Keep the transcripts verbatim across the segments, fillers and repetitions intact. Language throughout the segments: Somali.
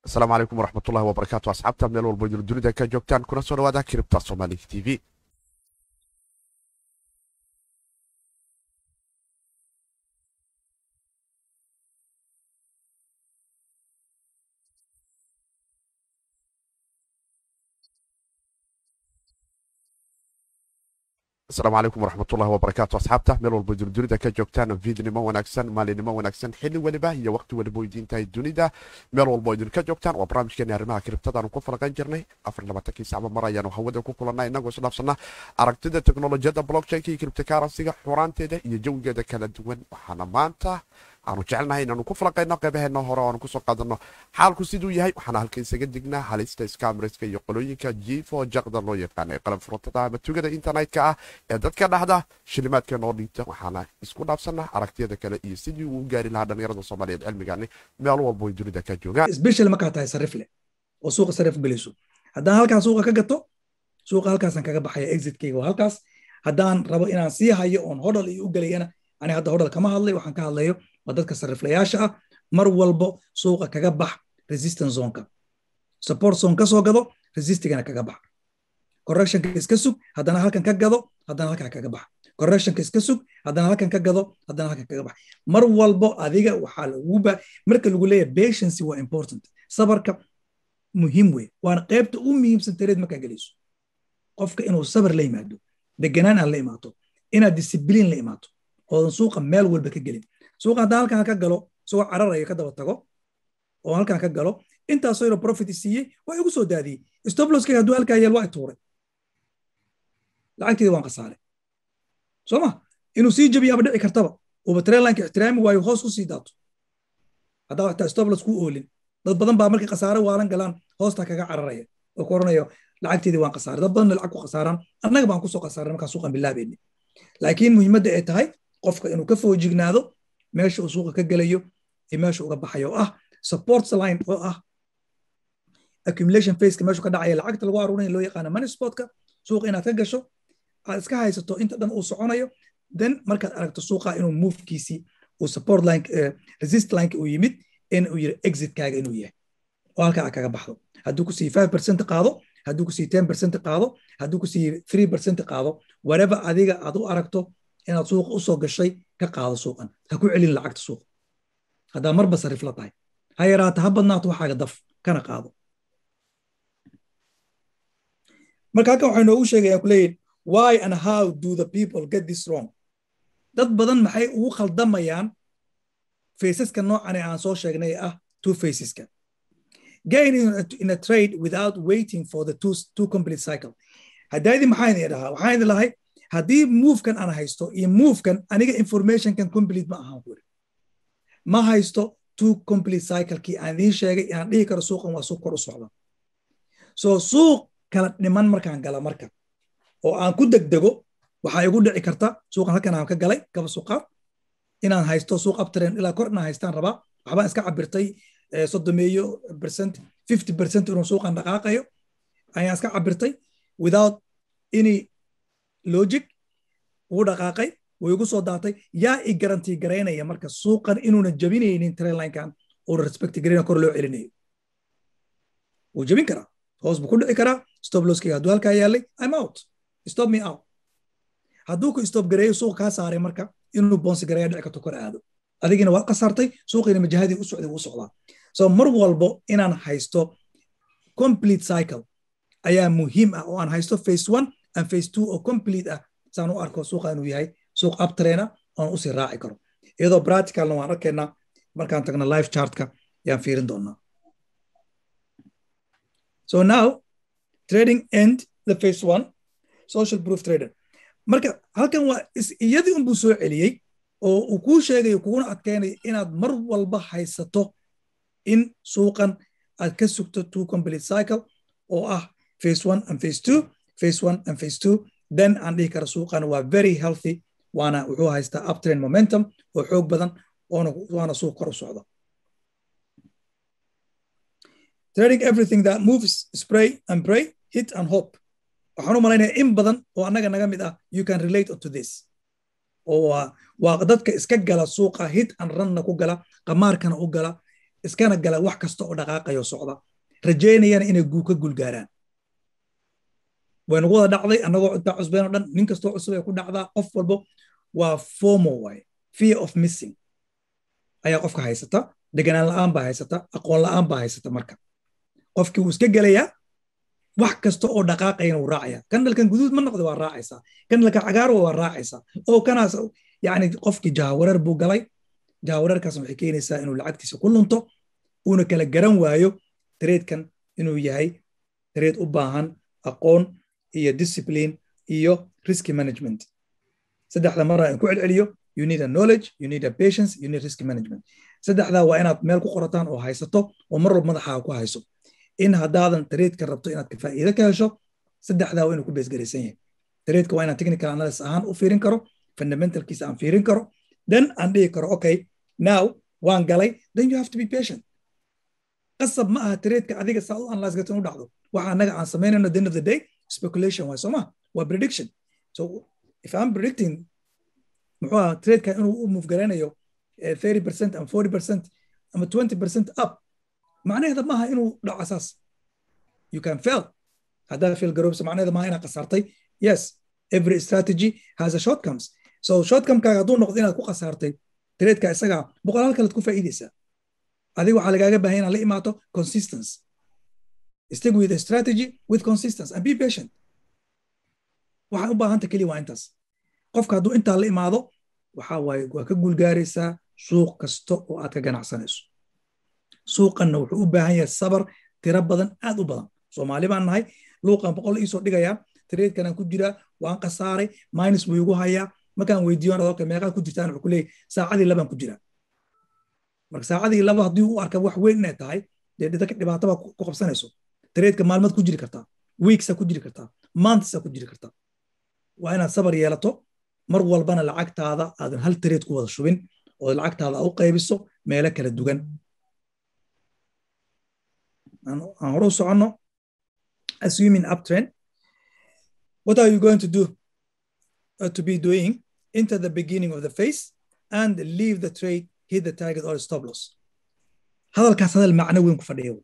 السلام عليكم ورحمة الله وبركاته أصحابتا ميل والبيض الدنيا كا جوجتان كنا سو dhawaada kiribta Somali تي في السلام عليكم ورحمة الله وبركاته أصحابتا ميل والبيض الدنيا كا joogtaan fiidnimo wanaagsan maalinimo wanaagsan xilli waliba iyo waqti waliba weydiinta dunida meel walba idin ka joogtaan waa barnaamijkeena arrimaha kiribtada ku falaqan jirnay afar iyo labaatan saac mar ayaan hawada ku kulanay inagoo isdhaafsana aragtida teknolojiyada blockchain iyo cryptocurrency-ga xuraanteeda iyo jawigeeda kala duwan waxaana maanta aanu jecelnahay inaanu ku falaqayno qeybaheena hore oo aanu kusoo qaadano xaalku siduu yahay waxaana halka isaga dignaa halista scammerska iyo qolooyinka jifo jaqda loo yaqaanay qalab furtada ama tugada internetka ah ee dadka dhexda shilimaadka noo dhigta waxaana isku dhaafsanaa aragtiyada kale iyo sidii uu gaari lahaa dhalinyarada Soomaaliyeed cilmigaani meel walba ay dunida ka joogaan special marka tahay sarif leh oo suuqa sarif geliso haddaan halkaas suuqa ka gato suuqa halkaasan kaga baxaya exit-kayga waa halkaas haddaan rabo inaan sii hayo oon hodhal iyo u galayana ani hadda hodhal kama hadlay waxaan ka hadlayo waa dadka sariflayaasha ah mar walbo suuqa kaga bax resistance zone-ka support zone ka soo gado resistigana kaga bax correctionka iska sug haddana halkan ka gado haddana halkan kaga bax correctionka iska sug haddana halkan ka gado haddana halkan kaga bax mar walbo adiga waxaa lagu ba marka lagu leeyahay patience waa important sabarka muhiim wey waana qaybta u muhiimsan tareed markaa gelayso qofka inuu sabar la yimaado deganaan aan la imaato inaad discipline la imaato oodan suuqa meel walba ka gelin suuqa haddaan halkan ka galo suuqa cararayo ka daba tago oo halkan ka galo intaasoo yaro profit siiyey waa igu soo daadiyey stop loss-kayga hadduu halkaa yeel waa i tuuray lacagteeda waan khasaaray soo ma inuu sii jabiyo aba dhici kartaba uuba trailineka ixtiraami waayo hoos u sii daato haddaa waxtaa stop loss ku oolin dad badan baa markay khasaare waalan galaan hoostaa kaga cararaya oo ku oranayo lacagteedii waan khasaaray dad badanna lacag ku khasaaraan annaga baan kusoo khasaaray markaa suuqan bilaabayni laakiin muhiimadda ay tahay qofka inuu ka foojignaado meesha uu suuqa ka gelayo iyo meesha uga baxayo oo ah support line oo ah accumulation phase-ka meeshu ka dhacaya lacagta lagu aruurinaya loo yaqaano money spot-ka suuqa inaad ka gasho aad iska haysato inta dhan uu soconayo then markaad aragto suuqa inuu movekiisii uu support line resist line uu yimid in uu yiri exit-kaaga inuu yahay oo halka aad kaga baxdo hadduu ku sii five percent qaado hadduu ku sii ten percent qaado hadduu ku sii three percent qaado whatever adiga aad u aragto inaad suuqa u soo gashay ka qaado suuqan ha ku celin lacagta suuqa haddaa marba sarif la tahay ha yaraata ha badnaato waxaaga daf kana qaado marka halkan waxay noogu sheegayaan ku leeyihin why and how do the people get this wrong dad badan maxay ugu khaldamayaan faceska noocan ee aan soo sheegnay ah two faceska gain in a, in a trade without waiting for the two, two complete cycle haddaydii maxaa idin dhahaa waxaan idin lahay haddii movekan aan haysto iyo movekan aniga informationkan complete ma ahaan kuri ma haysto two complete cycle-kii aan idiin sheegay inaan dhihi karo suuqan waa suuq kor u socda so suuq kala dhiman markaan gala marka oo aan ku degdego waxaa igu dhici karta suuqan halkan aan ka galay kaba suuqaad inaan haysto suuq uptrend ilaa kor inaan haystaan rabaa waxbaan iska cabirtay soddomeeyo percent fifty percent inuu suuqan dhaqaaqayo ayaan iska cabirtay without any logic uu dhaqaaqay way igu soo daatay yaa i garantii garaynaya marka suuqan inuuna jabinaynin trendline-kan oo respect garayna kor loo celinayo wuu jabin karaa hoos buu ku dhici karaa stop loss-kayga hadduu halkaa yaallay I'm out stop me out hadduu ku stop gareeyo suuqa kaa saaray marka inuu bounce gareeya dhici karto kor aado adigina waad khasaartay suuqiina majahadii u socday wuu socdaa so mar walbo inaan haysto complete cycle ayaa muhiim ah oo aan haysto phase one and phase two oo complete ah saan u arko suuqa inuu yahay suuq uptrend oon u sii raaci karo iyadoo practicalna waan arkaynaa markaan tagno live chart-ka yaan fiirin doonaa so now trading end the phase one social proof trader marka halkan waa iyadii unbuu soo celiyey oo uu kuu sheegayo kuguna adkaynayo inaad mar walba haysato in suuqan aad ka sugto two complete cycle oo ah phase one and phase two phase one and phase two then aan dhihi kara suuqan waa very healthy waana wuxuu haystaa uptrend momentum oo xoog badan oona waana suuq kor u socda trading everything that moves spray and pray hit and hope waxaan u malaynayaa in badan oo annaga naga mid ah you can relate to this oo waa dadka iska gala suuqa hit and runna ku gala qamaarkana u gala iskana gala wax kasta oo dhaqaaqayo socda rajaynayana inay guu ka guulgaaraan waynu wada dhacday annagoo intaa cusbeen oo dhan nin kastoo cusub ay ku dhacdaa qof walbo waa fomo waay fear of missing ayaa qofka haysata deganaan la'aan baa haysata aqoon la'aan baa haysata marka qofkii wuu iska gelayaa wax kasta oo dhaqaaqayna wuu raacaya kandhalkan guduud ma noqda waa raacaysaa kandhalka cagaarwa waa raacaysaa oo kanaas yani qofkii jahawareer buu galay jahawareerkaas waxay keenaysaa inuu lacagtiisa ku lunto uuna kala garan waayo tradekan inuu yahay trade u baahan aqoon iyo discipline iyo risk management saddexda mar aan ku celceliyo you need a knowledge you need a patience you need risk management saddexda waa inaad meel ku qorataan oo haysato oo mar walba madaxaaga ku hayso in haddaadan trade-ka rabto inaad ka faa'iido ka hesho saddexdaa waa inuu ku beesgaraysan yahay trade-ka waa inaan technical analysis ahaan u fiirin karo fundamentalkiisa aan fiirin karo then aan dhihi karo okay now waan galay then you have to be patient qasab ma aha trade-ka adiga saa u analyse gartan u dhacdo waxa annaga aan samaynayno at the end of the day speculation waay sooma waa prediction so if I'm predicting muxuu aha trade-ka inuu u move garanayo thirty percent and forty percent ama twenty percent up macnaheeda maaha inuu dhaco asaas you can fail haddaa fail garoobsa macnaheeda maaha inaad khasaartay yes every strategy has a shortcomes so shortcomekaaga hadduu noqdo inaad ku khasaartay tradekaa isagaa boqolaal kalead ku faa'iidaysaa adiga waxaa lagaaga baahan inaad la imaato consistence stick with a strategy with consistence and be patient waxaa u baahanta keliya waa intaas qofka hadduu intaa la imaado waxaa waaye waa ka guulgaaraysaa suuq kasta oo aad ka ganacsanayso suuqanna wuxuu u baahan yahay sabar tiro badan aad u badan soomaali baan nahay luuqan boqol iisoo dhigayaa tradekanaan ku jiraa waan khasaaray minus buu igu hayaa markaan weydiiyo adoo meeqaad ku jirtaan wuxuu ku leeyahay saacadii labaan ku jiraa marka saacadii laba haddii u arka wax weyn inay tahay dee dhibaato baa ku qabsanayso tradeka maalmaad ku jiri kartaa weeksaa ku jiri kartaa monthsaa ku jiri kartaa waa inaad sabar yeelato mar walbana lacagtaada aadan hal trade ku wada shubin oo lacagtaada u qaybiso meelo kala dugan aan hore u soconno assuming uptrend what are you going to do uh, to be doing into the beginning of the phase and leave the trade hit the target or stop loss hadalkaas hadal macno weyn ku fadhiyo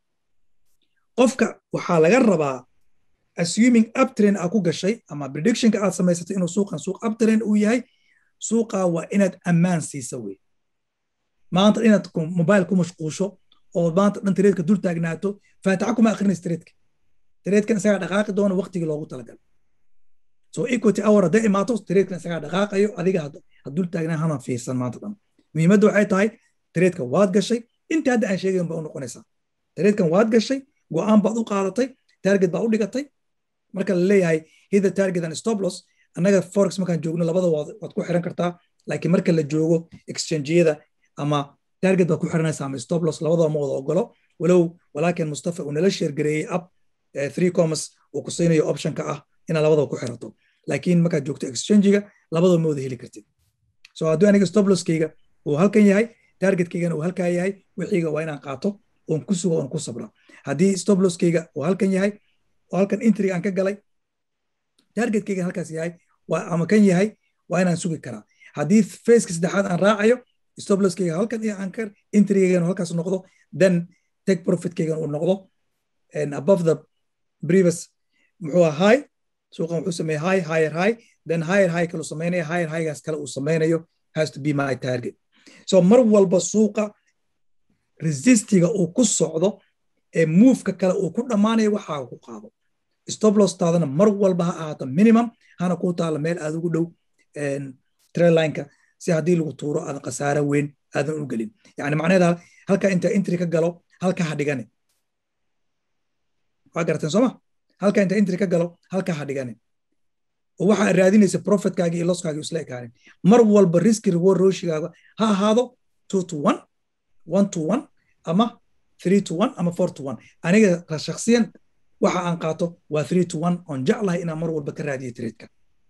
qofka waxaa laga rabaa assuming uptrend aad ku gashay ama predictionka aad samaysatay inuu suuqan suuq uptrend uu yahay suuqa waa inaad ammaan siisa wey maanta inaad mobile ku mashquusho oo maanta dhan tradeka dul taagnaato faataxa kuma akhrinaysa tradeka tradekan isagaa dhaqaaqi doona waqtigii loogu talagalay so equity hour hadday imaato tradekan isagaa dhaqaaqayo adiga ha dul taagnaa hana fiirsan maanta dhan muhiimadda waxay tahay tradeka waad gashay inta hadda aan sheegayn baa u noqonaysaa tradekan waad gashay go'aan baad u qaadatay target baa u dhigatay marka la leeyahay hit the target and stop loss annaga forex markaan joogno labada waad ku xiran kartaa laakiin marka la joogo exchange-yada ama target baad ku xiranaysaa ama stop loss labadaba ma wada ogolo walow walaakin mustafa uu nala sheergareeyey up three commerce uu ku siinayo optionka ah inaad labadaba ku xirato laakiin markaad joogto exchange-ga labadaba ma wada heli kartid so haddii aniga stop loss-kayga uu halkan yahay targetkaygana uu halkaa yahay wixiiga waa inaan qaato oon ku sugo oon ku sabra haddii stop loss-kayga uu halkan yahay oo halkan entry aan ka galay targetkayga halkaas yahay waa ama kan yahay waa inaan sugi karaa haddii faceka saddexaad aan raacayo stop loss-kayga halkan iyo aan ka entry-gaygana halkaas noqdo then take profit-kaygana uu noqdo and above the previous muxuu ahaa high suuqan wuxuu sameeyay high higher high then higher high kale uu sameynaya higher highgaas kale uu sameynayo has to be my target so mar walba suuqa resistiga uu ku socdo ee moveka kale uu ku dhammaanayo waxaa ku qaado stop loss taadana mar walba ha ahaato minimum hana kuu taala meel aad ugu dhow traillineka si haddii lagu tuuro aadan khasaare weyn aadan u gelin yani macnaheeda halka inta entry ka galo halka ha dhigane waa garateen sooma halka inta entry ka galo halka ha dhigane oo waxaa raadinaysa profitkaaga iyo losskaaga isla ekaanin mar walba riski reward roshigaaga ha ahaado two to one one to one ama three to one ama four to one aniga shakhsiyan waxa aan qaato waa three to one on jeclahay inaan mar walba ka raadiyo tradeka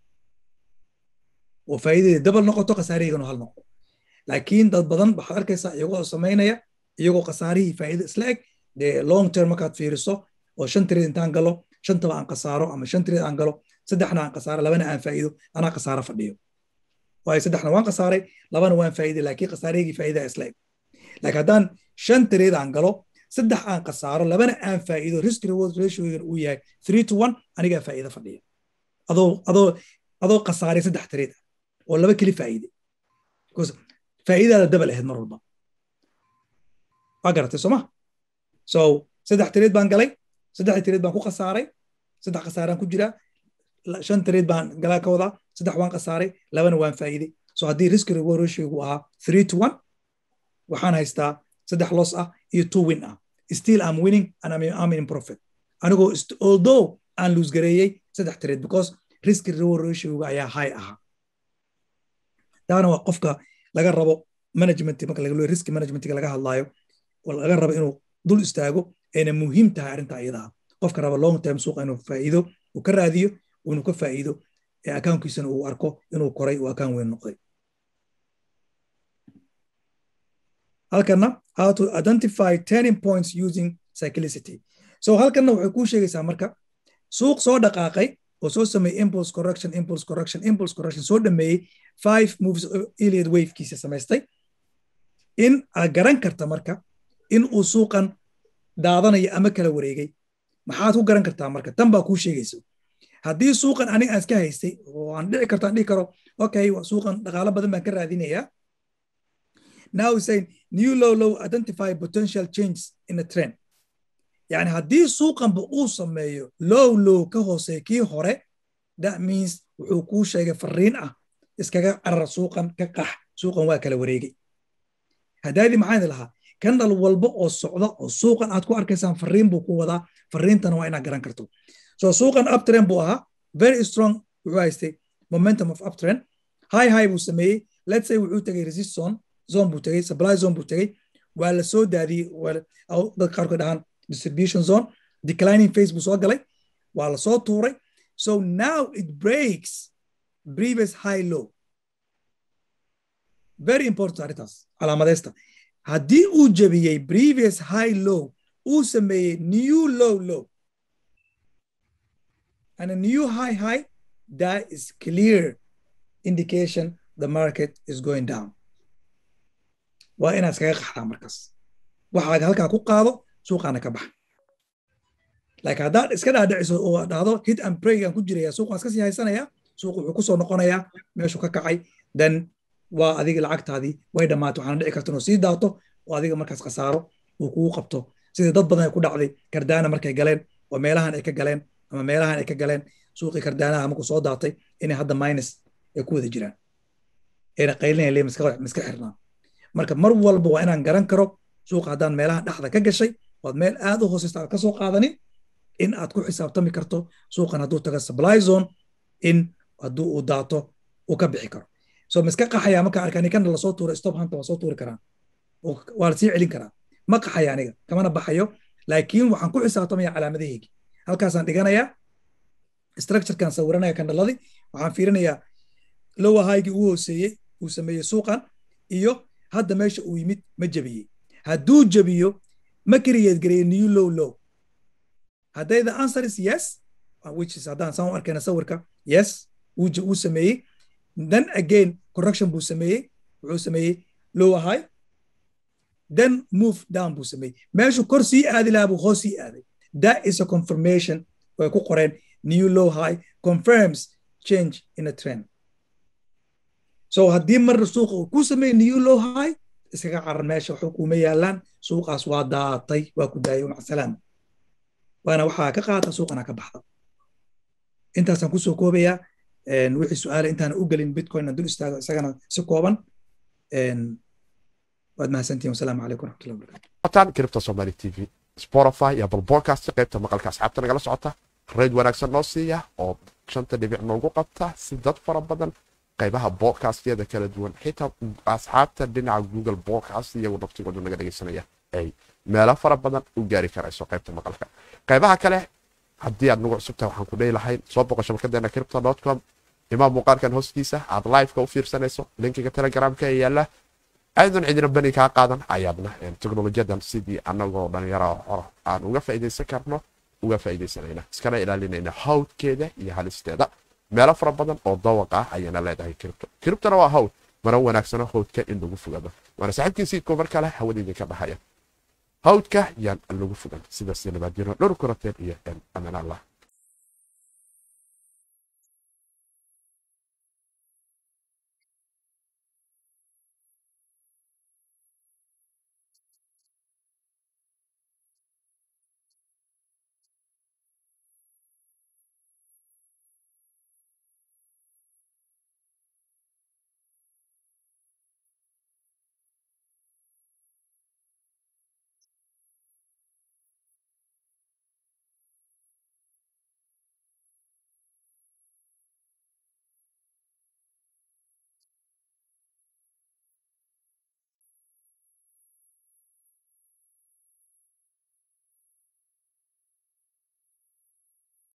oo faa'iidada double noqoto khasaarihigana hal noqdo laakiin dad badan waxaad arkaysaa iyagoo samaynaya iyagoo khasaarihii faa'iido isla eg dee long term markaad fiiriso oo shan trade intaan galo shantaba aan khasaaro ama shan trade aan galo saddexna aan khasaaro labana aan faa'iido anaa khasaaro fadhiyo waayo saddexna waan khasaaray labana waan faa'iiday laakiin khasaarihigii faa'iidaa isla eg laakiin haddaan shan trade aan galo saddex aan khasaaro labana aan faa'iido risk reward ratio uu yahay three to one anigaa faa'iido fadhiya adoo adoo adoo khasaaray saddex trade oo laba keli faa'iide because faa'iidada double ahayd mar walba waa garatay soo ma so saddex trade baan galay saddex trade baan ku khasaaray saddex khasaaraan ku jira shan trade baan galaa ka wadaa saddex waan khasaaray labana waan faa'iiday so haddii risk reward ratio uu ahaa three to one waxaan haystaa saddex loss ah iyo two win ah still I'm winning and I'm, I'm in profit anigoo although aan lose gareeyay saddex trade because risk reward ratio ayaa high ahaa taana waa qofka laga rabo management marka laga leeyahay risk management laga hadlaayo oo laga rabo inuu dul istaago ayna muhiim tahay arrinta iyada qofka raba long term suuqa inuu faa'iido uu ka raadiyo inuu ka faa'iido ee accountkiisana uu arko inuu koray oo account weyn noqday halkana how to identify turning points using cyclicity so halkana waxay ku sheegaysaa marka suuq soo dhaqaaqay oo soo sameeyay impulse correction impulse correction impulse correction soo dhameeyay five moves Elliott wave kiisa samaystay in aad garan karta marka in uu suuqan daadanayo ama kala wareegay maxaad ku garan kartaa marka tan baa kuu sheegayso haddii suuqan aniga aan iska haystay oo aan dhici karto aan dhihi karo okay suuqan dhaqaalo badan baan ka raadinayaa now we're saying new low low identify potential changes in the trend yani haddii suuqanba uu sameeyo low low ka hoosey kii hore that means wuxuu kuu sheegay fariin ah iskaga carar suuqan ka qax suuqan waa kala wareegay hadaadii maxaan lahaa kandal walba oo socda oo suuqan aad ku arkaysaan fariin buu ku wadaa fariintana waa inaad garan karto so suuqan uptrend buu ahaa very strong wuxuu haystay momentum of uptrend high high buu sameeyey let's say wuxuu tagay resist zone zone buu tagay supply zone buu tagay waa la soo daadiyey dad qaarkood dhahaan distribution zone declining phase buu soo galay waa la soo tuuray so now it breaks previous high low very important arrintaas calaamadeysta haddii uu jabiyey previous high low uu sameeyey new low low and a new high high that is clear indication the market is going down waa inaad iskaga qaxdaa markaas waxaaga halkaa ku qaado suuqaana ka baxa laakiin haddaad iska dhaadhiciso oo dhahdo hit and break aan ku jiraya suuqaan iska sii haysanaya suuq wuxuu kusoo noqonayaa meeshuu ka kacay then waa adiga lacagtaadii way dhammaatay waxaana dhici karta inuu sii daato oo adiga markaas khasaaro uu kugu qabto sidii dad badan ay ku dhacday kardaana markay galeen oo meelahan ay ka galeen ama meelahan ay ka galeen suuqii kardaanaha markuu soo daatay inay hadda minus ay ku wada jiraan ayna qaylinaya lee miska xirnaa marka mar walba waa inaan garan karo suuqa haddaan meelaha dhexda ka gashay waad meel aad u hooseysta aad ka soo qaadanin in aad ku xisaabtami karto suuqan hadduu taga supply zone in hadduu uu daato uu ka bixi karo so miska qaxaya marka arkani kan la soo tuuro stop hanta waa soo tuuri karaan waa la sii celin karaa ma qaxaya aniga kamana baxayo laakiin waxaan ku xisaabtamaya calaamadahaygi halkaasaan dhiganayaa structurekan sawiranaya kandhaladii waxaan fiirinayaa lower high-gii uu hooseeyey uu sameeyey suuqan iyo hadda meesha uu yimid ma jabiyey hadduu jabiyo ma create gareeyo new low low hadday the answer is yes which is haddaan saan u arkayna sawirka yes uu sameeyey then again correction buu sameeyey wuxuu sameeyey lower high then move down buu sameeyey meeshu kor sii aadi lahaa buu hoos sii aaday that is a confirmation way ku qoreen new low high confirms change in a trend so haddii mar suuqa uu ku sameeyey new low high iskaga carar meesha waxuu kuma yaalaan suuqaas waa daatay waa ku daayay mac salaam waana waxaa ka qaata suuqana ka baxda intaasaan kusoo koobayaa wixii su-aale intaan u gelin bitcoin dul istaago isagana si kooban waad mahadsantihin wasalaamu calaykum waraxmatullahi wabarakatu kiribta somali t v spotify iyo apple podcast qaybta maqalka asxaabta nagala socota reed wanaagsan noo siiya oo shanta dhibic noogu qabta si dad fara badan qaybaha podcastyada kala duwan xitaa asxaabta dhinaca google podcast iyagu naftigoodu naga dhegaysanaya ay meelo fara badan u gaari karayso qaybta maqalka qaybaha kale haddii aad nagu cusubtahay waxaan ku dhehi lahayn soo boqo shabakadeena cripto dot com imaam muuqaalkan hoostiisa aad live-ka u fiirsanayso linkiga telegramka ee yaalla aydan cidina bani kaa qaadan ayaadna teknolojiyadan sidii annagoo dhalinyaro aan uga faa'iidaysan karno uga faa'iidaysanayna iskana ilaalinayna hawdkeeda iyo halisteeda meelo fara badan oo dawaq ah ayana leedahay cripto criptona waa hawd mana wanaagsano hawdka in lagu fogado waana saaxiibkii siidko marka la hawadiina ka baxaya hawdka yaan lagu fogan sidaas nabadgeno dhowr koroteen iyo amaan allah